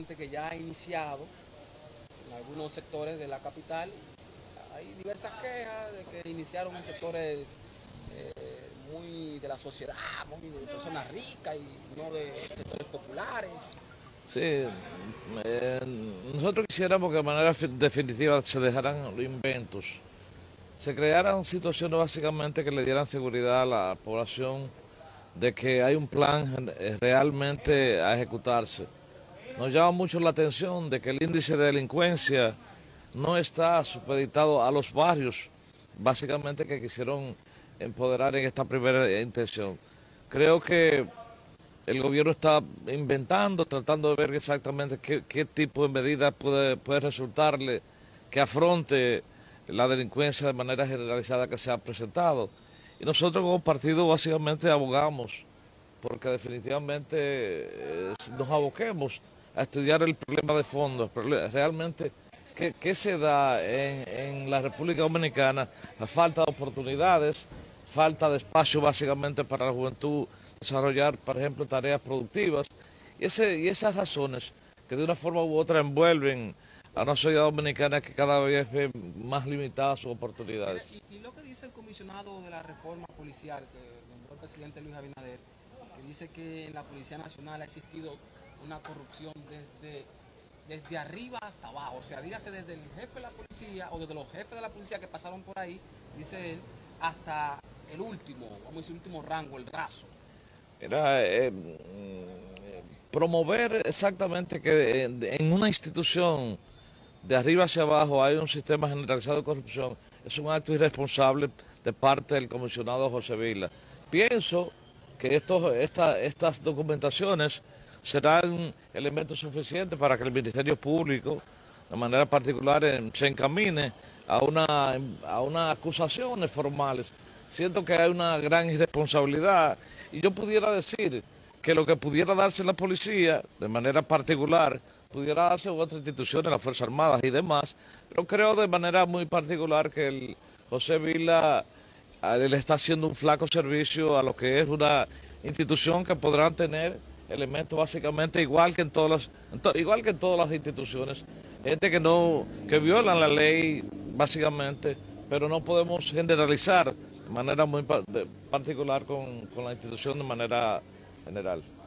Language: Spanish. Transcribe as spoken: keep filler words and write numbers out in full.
que ya ha iniciado en algunos sectores de la capital. Hay diversas quejas de que iniciaron en sectores eh, muy de la sociedad, muy de personas ricas y no de sectores populares. Sí, eh, nosotros quisiéramos que de manera definitiva se dejaran los inventos, se crearan situaciones básicamente que le dieran seguridad a la población de que hay un plan eh, realmente a ejecutarse. Nos llama mucho la atención de que el índice de delincuencia no está supeditado a los barrios, básicamente que quisieron empoderar en esta primera intención. Creo que el gobierno está inventando, tratando de ver exactamente qué, qué tipo de medidas puede, puede resultarle que afronte la delincuencia de manera generalizada que se ha presentado. Y nosotros como partido básicamente abogamos porque definitivamente eh, nos aboquemos a estudiar el problema de fondo, realmente qué, qué se da en, en la República Dominicana, la falta de oportunidades, falta de espacio básicamente para la juventud desarrollar, por ejemplo, tareas productivas, y, ese, y esas razones que de una forma u otra envuelven a una sociedad dominicana que cada vez ve más limitadas sus oportunidades. Y, y lo que dice el comisionado de la reforma policial que nombró el presidente Luis Abinader, que dice que en la Policía Nacional ha existido una corrupción desde, desde arriba hasta abajo, o sea, dígase desde el jefe de la policía o desde los jefes de la policía que pasaron por ahí, dice él, hasta el último, vamos a decir, el último rango, el raso. Era eh, promover exactamente que en una institución de arriba hacia abajo hay un sistema generalizado de corrupción, es un acto irresponsable de parte del comisionado José Vila. Pienso que estos, esta, estas documentaciones serán elementos suficientes para que el Ministerio Público, de manera particular, se encamine a una, a unas acusaciones formales. Siento que hay una gran irresponsabilidad y yo pudiera decir que lo que pudiera darse en la policía, de manera particular, pudiera darse en otras instituciones, las Fuerzas Armadas y demás, pero creo de manera muy particular que el José Vila le está haciendo un flaco servicio a lo que es una institución que podrán tener elementos básicamente igual que en todas las, en to, igual que en todas las instituciones, gente que no, que violan la ley básicamente, pero no podemos generalizar de manera muy particular con, con la institución de manera general.